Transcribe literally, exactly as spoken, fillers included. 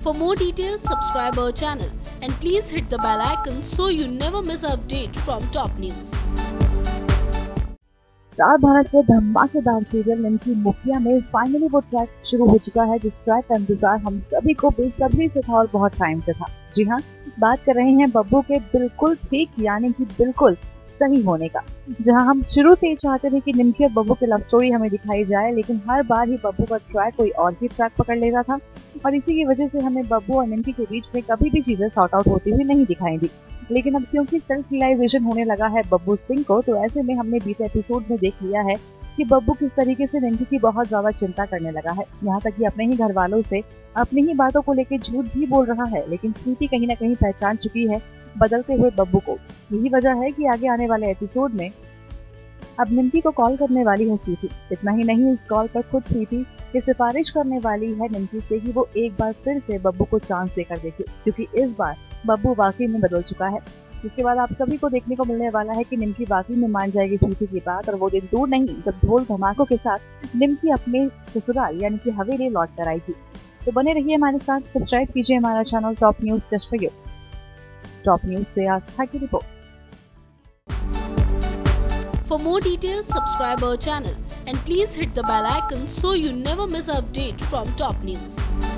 For more details, subscribe our channel and please hit the bell icon so you never miss an update from top news. Star Bharat के धमाकेदार serial निमकी मुखिया में finally वो track शुरू हो चुका है जिस ट्रैक का इंतजार हम सभी को बेसब्री से था और बहुत टाइम से था। जी हाँ, बात कर रहे हैं बब्बू के बिल्कुल ठीक यानी कि बिल्कुल सही होने का। जहां हम शुरू से ही चाहते थे कि निमकी और बब्बू की लव स्टोरी हमें दिखाई जाए, लेकिन हर बार ही बब्बू का ट्रैक कोई और ही ट्रैक पकड़ लेता था और इसी की वजह से हमें बब्बू और निमकी के बीच में कभी भी चीजें सॉर्ट आउट होती हुई नहीं दिखाई दी। लेकिन अब क्योंकि सेल्फ रियलाइजेशन होने लगा है बब्बू सिंह को, तो ऐसे में हमने बीते एपिसोड में देख लिया है कि बब्बू किस तरीके से निमकी की बहुत ज्यादा चिंता करने लगा है। यहाँ तक कि अपने ही घर वालों से अपनी ही बातों को लेकर झूठ भी बोल रहा है, लेकिन स्वीटी कहीं ना कहीं पहचान चुकी है बदलते हुए बब्बू को। यही वजह है कि आगे आने वाले एपिसोड में अब निमकी को कॉल करने वाली है स्वीटी। इतना ही नहीं, इस कॉल पर खुद स्वीटी की सिफारिश करने वाली है निमकी से कि वो एक बार फिर से बब्बू को चांस देकर देखे, क्योंकि इस बार बब्बू वाकई में बदल चुका है। उसके बाद आप सभी को देखने को मिलने वाला है कि निमकी वाकई में मान जाएगी स्वीटी की बात, और वो दिन दूर नहीं जब ढोल धमाकों के साथ निमकी अपने ससुराल यानी कि हवेली लौट कर आई थी। तो बने रहिए हमारे साथ, सब्सक्राइब कीजिए हमारा channel top news just for you. Top news से आस्था की रिपोर्ट। For more details, subscribe our channel and please hit the bell icon so you never miss an update from top news.